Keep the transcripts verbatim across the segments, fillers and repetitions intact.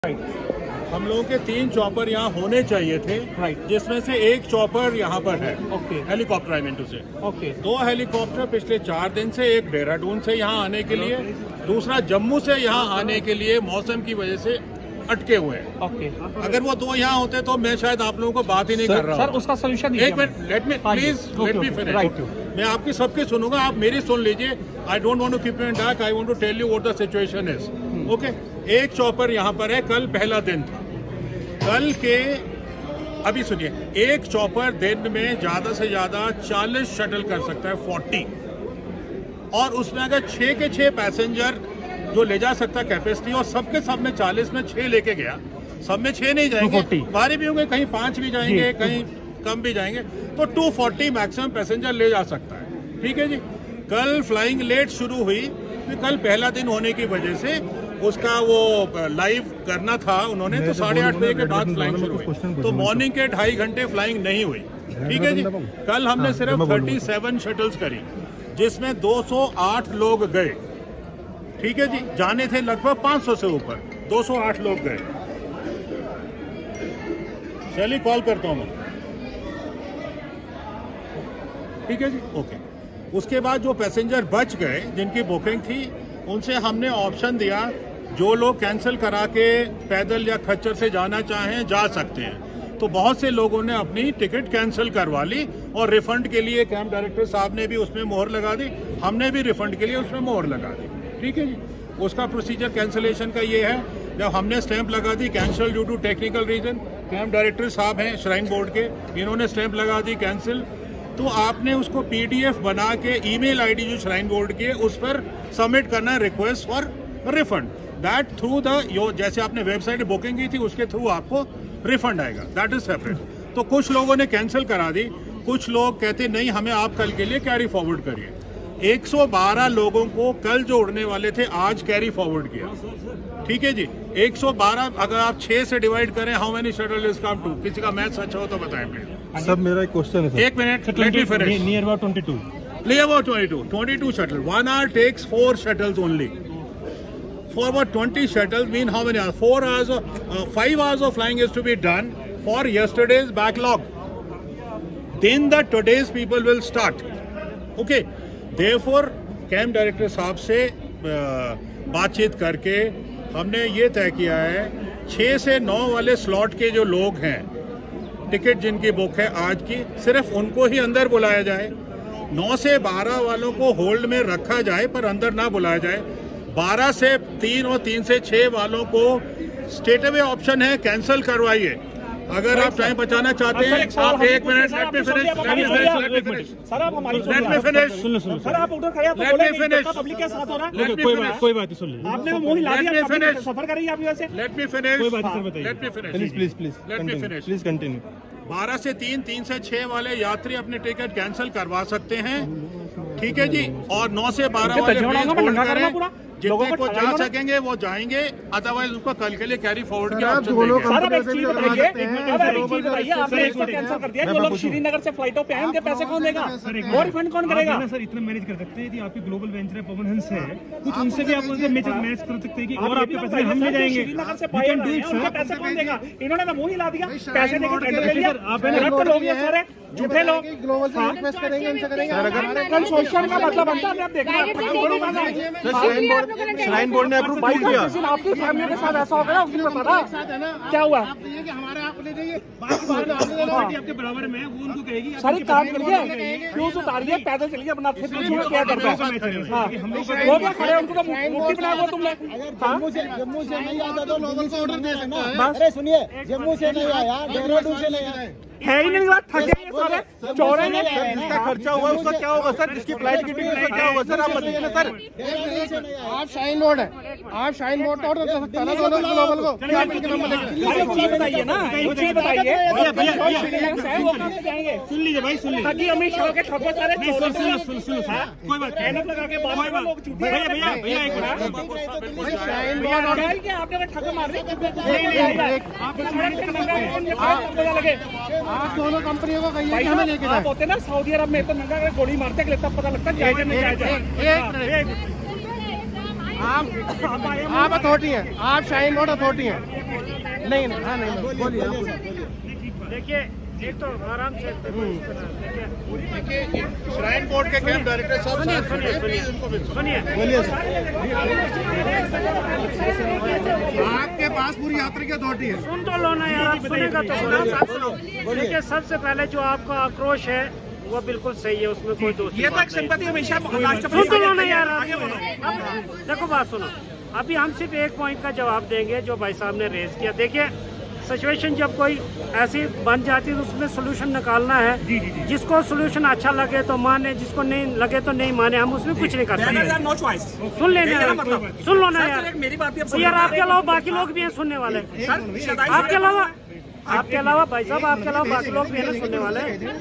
हम लोगों के तीन चॉपर यहाँ होने चाहिए थे, जिसमें से एक चॉपर यहाँ पर है। Okay. Helicopter I mean to say. Okay. दो हेलीकॉप्टर पिछले चार दिन से, एक देहरादून से यहाँ आने के लिए, दूसरा जम्मू से यहाँ आने के लिए मौसम की वजह से अटके हुए हैं। ओके। अगर वो दो यहाँ होते तो मैं शायद आप लोगों को बात ही नहीं कर रहा हूँ। सर उसका सोल्यूशन एक minute, let me please let me finish. मैं आपकी सबकी सुनूंगा, आप मेरी सुन लीजिए। I don't want to keep you in dark, I want to tell you what the situation is. Okay. एक चॉपर यहाँ पर है, कल पहला दिन था। कल के अभी सुनिए, एक चॉपर दिन में ज्यादा से ज्यादा चालीस शटल कर सकता है, चालीस, और उसमें अगर छह के छह पैसेंजर जो ले जा सकता कैपेसिटी, और सबके सब में चालीस में छह लेके गया, सब में छह नहीं जाएंगे, बारी भी होंगे, कहीं पांच भी जाएंगे, कहीं कम भी जाएंगे, तो दो सौ चालीस मैक्सिमम पैसेंजर ले जा सकता है। ठीक है जी। कल फ्लाइंग लेट शुरू हुई, कल पहला दिन होने की वजह से उसका वो लाइव करना था उन्होंने, तो साढ़े आठ बजे के बाद फ्लाइंग शुरू हुई, तो मॉर्निंग के ढाई घंटे फ्लाइंग नहीं हुई। ठीक है जी। कल हमने सिर्फ सैंतीस शटल्स करी, जिसमें दो सौ आठ लोग गए। ठीक है जी। जाने थे लगभग पाँच सौ से ऊपर, दो सौ आठ लोग गए। चलिए कॉल करता हूं मैं। ठीक है जी। ओके। उसके बाद जो पैसेंजर बच गए जिनकी बुकिंग थी, उनसे हमने ऑप्शन दिया, जो लोग कैंसिल करा के पैदल या खच्चर से जाना चाहें जा सकते हैं। तो बहुत से लोगों ने अपनी टिकट कैंसिल करवा ली, और रिफंड के लिए कैंप डायरेक्टर साहब ने भी उसमें मोहर लगा दी, हमने भी रिफंड के लिए उसमें मोहर लगा दी। ठीक है जी। उसका प्रोसीजर कैंसिलेशन का ये है, जब हमने स्टैंप लगा दी cancel due to technical reason, camp director साहब हैं श्राइन बोर्ड के, इन्होंने स्टैंप लगा दी कैंसिल, तो आपने उसको पीडीएफ बना के ईमेल आईडी जो श्राइन बोर्ड की है उस पर सबमिट करना है, request for refund. That through the यो जैसे आपने वेबसाइट बुकिंग की थी उसके थ्रू आपको रिफंड आएगा, दैट इज सेपरेट। तो कुछ लोगों ने कैंसिल करा दी, कुछ लोग कहते नहीं हमें आप कल के लिए कैरी फॉरवर्ड करिए। एक सौ बारह लोगों को कल जो उड़ने वाले थे आज कैरी फॉरवर्ड किया। ठीक है जी। एक सौ बारह अगर आप छह से डिवाइड करें, how many shuttle is come to? किसी का मैथ्स अच्छा हो तो बताएं प्लीज। सब मेरा एक क्वेश्चन है। एक minute, let me finish. Near about twenty two near about twenty two twenty two shuttle, one hour takes four shuttles only. For about twenty shuttles mean how many hours? Four hours, of, uh, five hours of flying is to be done for yesterday's backlog. Then the today's people will start. Okay. Therefore, camp director साहब से बातचीत करके हमने ये तय किया है, छह से नौ वाले स्लॉट के जो लोग हैं, टिकट जिनकी बुक है आज की, सिर्फ उनको ही अंदर बुलाया जाए। नौ से बारह वालों को होल्ड में रखा जाए पर अंदर ना बुलाया जाए। बारह से तीन और तीन से छह वालों को स्टेट अवे ऑप्शन है, कैंसिल करवाइए। अगर आप टाइम बचाना चाहते हैं, आप एक minute, let me finish, let me finish, let me finish, sir आप हमारी लेट मी फिनिश, सुन लो सर आप उधर खड़े हैं, लेट मी फिनिश, पब्लिक के साथ हो रहा है, कोई बात कोई बात नहीं, सुन लीजिए। आपने मुंह हिला दिया, पब्लिक सफर कर रही है आपकी वजह से। लेट मी फिनिश, कोई बात नहीं सर, बताइए। Let me finish, please please please let me finish, please continue. बारह से तीन, तीन से छह वाले यात्री अपने टिकट कैंसिल करवा सकते हैं। ठीक है जी। और नौ से बारह वाले जितने को जा सकेंगे वो जाएंगे, अदरवाइज उसको कल के लिए कैरी फॉरवर्ड की ऑप्शन देंगे। सर अब एक चीज बताइए, अब एक चीज बताइए, आपने इसको कैंसिल कर दिया, जो लोग श्रीनगर से फ्लाइटों पे आए उनके पैसे कौन देगा, वो रिफंड कौन करेगा? सर इतना मैनेज कर सकते हैं, यदि आपकी ग्लोबल वेंचर है, पवन हंस है, कुछ उनसे भी आप मैनेज कर सकते हैं कि और आपके पैसे हम ले जाएंगे। श्रीनगर से पाए उनके पैसे कौन देगा? इन्होंने ना मुंह हिला दिया, पैसे देके टेंडर ले लिया। आप लोग ये सारे झूठे लोग कल सोशल का मतलब बनता है, आप देखना श्राइन बोर्ड ने अप्रूव किया। आपकी फैमिली के साथ ऐसा हो गया, उसने बताया क्या हुआ? आपके बराबर में वो उनको कहेगी सारी काम करिए, फ्यूज उतारिए, पैदल चलिए अपना, फिर क्या करता है? हाँ वो क्या खड़े, उनको तो मुक्ति बनाया हुआ तुमने। जम्मू से नहीं आता तो लोगों को ऑर्डर दे देना। अरे सुनिए, जम्मू से नहीं आया, देहरादून से नहीं आया, है ही नहीं बात, थके ये सारे चौड़े ने। जिसका खर्चा हुआ उसका क्या होगा सर? जिसकी फ्लाइट की टिकट उसका क्या होगा सर? आप बताइए ना सर। आप शाइन बोर्ड है, आप शाइन बोर्ड तो ऑर्डर दे सकते हैं ना दोनों ग्लोबल को। क्या चीज बताइए ना, एक चीज बताइए, वो कहाँ से जाएंगे? सुन लीजिए भाई, सुन लीजिए। ताकि अमित शाह के ठप्पे सारे सुन सुन सुन सुन कोई बात मेहनत लगा के कोई बात भैया भैया भैया एक मिनट, आपने ठप्पे मार दी। आप दोनों कंपनियों को कहिए कि हमें लेके जाए। आप होते ना सऊदी अरब में तो नंगा के गोली मारते कि तब पता लगता है आप आप अथॉरिटी हैं, आप शाइन बोर्ड अथॉरिटी हैं, नहीं नहीं हाँ नहीं बोलिए। देखिए एक तो आराम से देखिए श्राइन बोर्ड के कैंप डायरेक्टर साहब सुनिए सुनिए सुनिए बोलिए सर। आपके पास पूरी यात्रा की अथॉरिटी है। सुन तो लो ना यार, आप सुनेगा तो सुनो। देखिए सबसे पहले जो आपका आक्रोश है वो बिल्कुल सही है, उसमें कोई दोष ये तो एक सिंपैथी हमेशा सुन तो लो ना यार। देखो बात सुनो, अभी हम सिर्फ एक पॉइंट का जवाब देंगे जो भाई साहब ने रेज किया। देखिए सिचुएशन जब कोई ऐसी बन जाती है तो उसमें सोल्यूशन निकालना है। जिसको सोल्यूशन अच्छा लगे तो माने, जिसको नहीं लगे तो नहीं माने, हम उसमें कुछ नहीं कर सकते। No choice. सुन लेना सुन लो ना यार। मेरी बात यार आपके अलावा बाकी लोग भी हैं सुनने वाले। आपके अलावा आपके अलावा भाई साहब आपके अलावा बाकी लोग भी हैं ना सुनने वाले।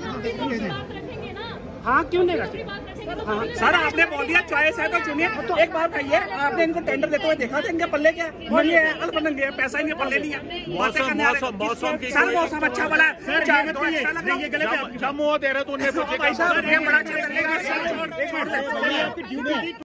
हाँ क्यों नहीं रखे? हाँ सर आपने बोल दिया चॉइस है तो चुनिए। तो एक बात कहिए, आपने इनको टेंडर देते हुए देखा था, इनके पल्ले क्या बोलिए अल्पनंग है, पैसा इनके पल्ले नहीं है। मौसम मौसम मौसम की सर मौसम अच्छा वाला है। जम्मू दे रहे तो उन्हें भाई साहब ये बड़ा अच्छा